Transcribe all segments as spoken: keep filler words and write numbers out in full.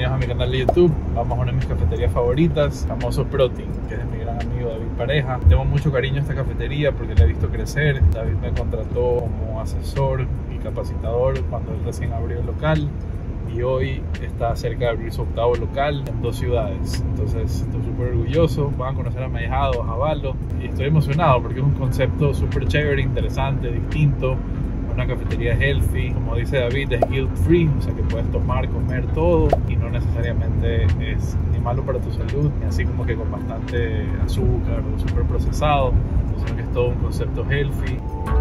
bienvenidos a mi canal de YouTube. Vamos a una de mis cafeterías favoritas, famoso Protein, que es de mi gran amigo David Pareja. Tengo mucho cariño a esta cafetería porque la he visto crecer. David me contrató como asesor y capacitador cuando él recién abrió el local, y hoy está cerca de abrir su octavo local en dos ciudades. Entonces estoy súper orgulloso. Van a conocer a mi ahijado, a Javalo, y estoy emocionado porque es un concepto súper chévere, interesante, distinto. Una cafetería healthy, como dice David, es guilt free, o sea que puedes tomar, comer todo y no necesariamente es ni malo para tu salud, ni así como que con bastante azúcar o súper procesado, sino que es todo un concepto healthy.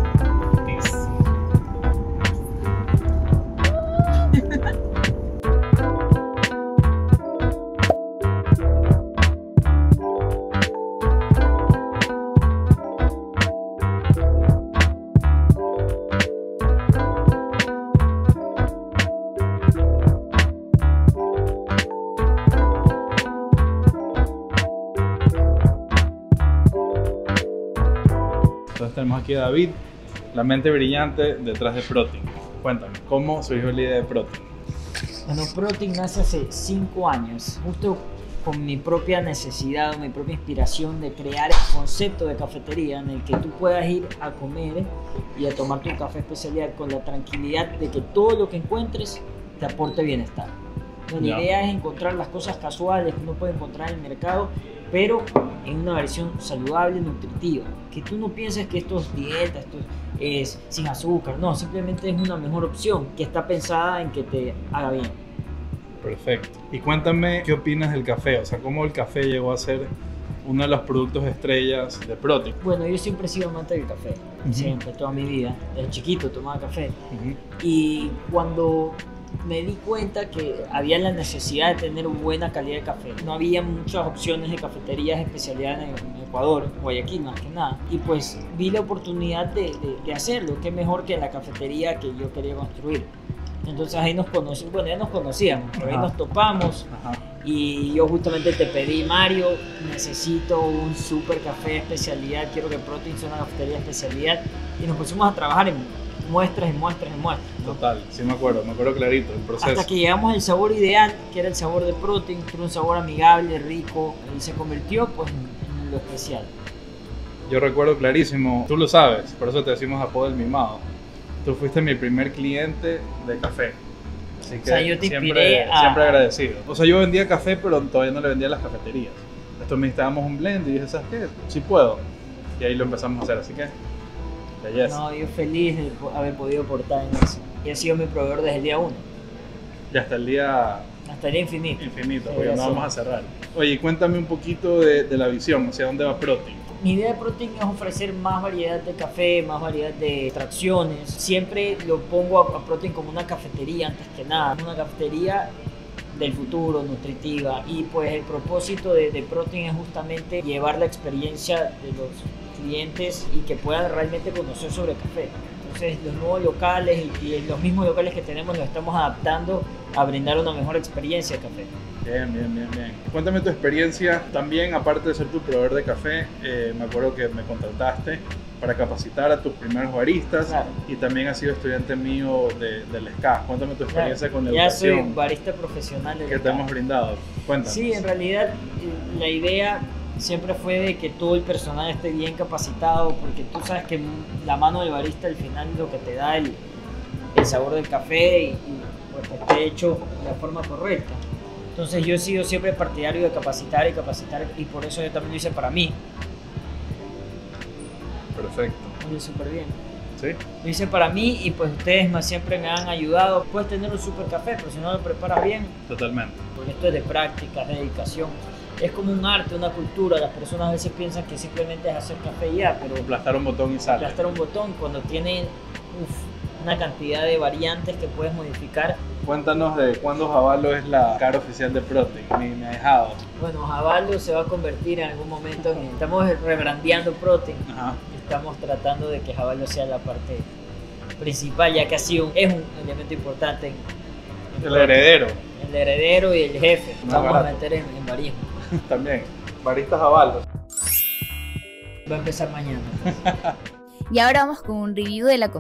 Entonces tenemos aquí a David, la mente brillante detrás de Protein. Cuéntame, ¿cómo surgió la idea de Protein? Bueno, Protein nace hace cinco años, justo con mi propia necesidad, mi propia inspiración de crear el concepto de cafetería en el que tú puedas ir a comer y a tomar tu café especialidad con la tranquilidad de que todo lo que encuentres te aporte bienestar. Bueno, la idea es encontrar las cosas casuales que uno puede encontrar en el mercado, pero en una versión saludable, nutritiva. Que tú no pienses que esto es dieta, esto es sin azúcar, no, simplemente es una mejor opción que está pensada en que te haga bien. Perfecto. Y cuéntame, ¿qué opinas del café? O sea, ¿cómo el café llegó a ser uno de los productos estrellas de Protein? Bueno, yo siempre he sido amante del café, uh-huh. siempre, toda mi vida. Desde chiquito tomaba café. Uh-huh. Y cuando me di cuenta que había la necesidad de tener buena calidad de café. No había muchas opciones de cafeterías de especialidad en Ecuador, Guayaquil más que nada. Y pues vi la oportunidad de, de, de hacerlo. Qué mejor que la cafetería que yo quería construir. Entonces ahí nos conocimos, bueno ya nos conocíamos, pero ahí nos topamos. Ajá. Y yo justamente te pedí, Mario, necesito un super café de especialidad, quiero que Protein sea una cafetería de especialidad. Y nos pusimos a trabajar en muestras y muestras y muestras, ¿no? Total, sí me acuerdo, me acuerdo clarito el proceso. Hasta que llegamos al sabor ideal, que era el sabor de Protein, que era un sabor amigable, rico, y se convirtió pues en lo especial. Yo recuerdo clarísimo, tú lo sabes, por eso te decimos apodo del mimado. Tú fuiste mi primer cliente de café. Así que o sea, yo te siempre, a... siempre agradecido. O sea, yo vendía café, pero todavía no le vendía a las cafeterías. Entonces necesitábamos un blend y dije, ¿sabes qué? Sí puedo. Y ahí lo empezamos a hacer, así que... Yes. No, yo feliz de haber podido aportar en eso. Y ha sido mi proveedor desde el día uno. Y hasta el día... Hasta el día infinito. Infinito, porque no vamos a cerrar. Oye, cuéntame un poquito de, de la visión, o sea, ¿dónde va Protein? Mi idea de Protein es ofrecer más variedad de café, más variedad de extracciones. Siempre lo pongo a, a Protein como una cafetería antes que nada. Una cafetería del futuro, nutritiva. Y pues el propósito de, de Protein es justamente llevar la experiencia de los clientes y que puedan realmente conocer sobre café. Entonces los nuevos locales y, y los mismos locales que tenemos los estamos adaptando a brindar una mejor experiencia de café. Bien, bien, bien, bien. Cuéntame tu experiencia también, aparte de ser tu proveedor de café, eh, me acuerdo que me contrataste para capacitar a tus primeros baristas, claro. Y también has sido estudiante mío de, del S C A. Cuéntame tu experiencia, claro, con la ya educación. Ya soy barista profesional del que te hemos brindado. Cuéntanos. Sí, en realidad la idea siempre fue de que todo el personal esté bien capacitado, porque tú sabes que la mano del barista al final es lo que te da el, el sabor del café y, y pues, que esté hecho de la forma correcta. Entonces yo he sido siempre partidario de capacitar y capacitar, y por eso yo también lo hice para mí. Perfecto. Muy súper bien. ¿Sí? Lo hice para mí y pues ustedes más siempre me han ayudado. Puedes tener un super café, pero si no lo preparas bien... Totalmente. Porque esto es de práctica, de dedicación. Es como un arte, una cultura. Las personas a veces piensan que simplemente es hacer café y ya, pero... Aplastar un botón y sale. Aplastar un botón cuando tiene uf, una cantidad de variantes que puedes modificar. Cuéntanos de cuándo Javalo es la cara oficial de Protein, mi, mi ahijado. Bueno, Javalo se va a convertir en algún momento en... Estamos rebrandeando Protein. Ajá. Estamos tratando de que Javalo sea la parte principal, ya que ha sido, es un elemento importante. En, en el heredero. El heredero y el jefe. No Vamos barato. a meter en, en barismo. También. Barista Javalo. Va a empezar mañana. Y ahora vamos con un review de la comida.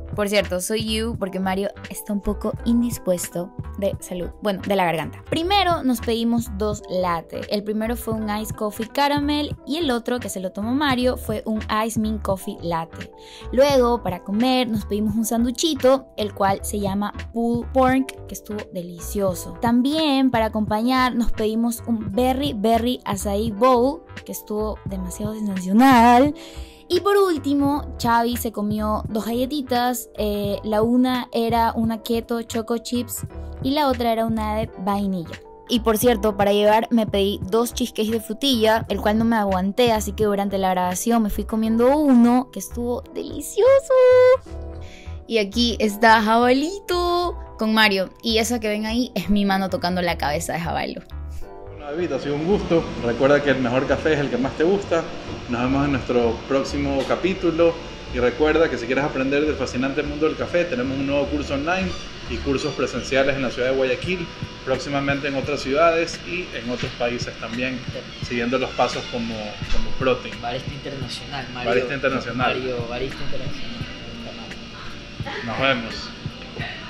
Por cierto, soy you porque Mario está un poco indispuesto de salud, bueno, de la garganta. Primero nos pedimos dos latte. El primero fue un Ice Coffee Caramel y el otro, que se lo tomó Mario, fue un Ice Mint Coffee Latte. Luego, para comer, nos pedimos un sanduchito, el cual se llama pulled pork, que estuvo delicioso. También, para acompañar, nos pedimos un Berry Berry Acai Bowl, que estuvo demasiado sensacional. Y por último, Xavi se comió dos galletitas, eh, la una era una keto choco chips y la otra era una de vainilla. Y por cierto, para llevar me pedí dos cheesecakes de frutilla, el cual no me aguanté, así que durante la grabación me fui comiendo uno que estuvo delicioso. Y aquí está Jabalito con Mario, y esa que ven ahí es mi mano tocando la cabeza de Jabalo. David, ha sido un gusto. Recuerda que el mejor café es el que más te gusta. Nos vemos en nuestro próximo capítulo. Y recuerda que si quieres aprender del fascinante mundo del café, tenemos un nuevo curso online y cursos presenciales en la ciudad de Guayaquil, próximamente en otras ciudades y en otros países también, siguiendo los pasos como, como Protein. Barista internacional, Mario. Barista internacional. Mario, barista internacional. Nos vemos.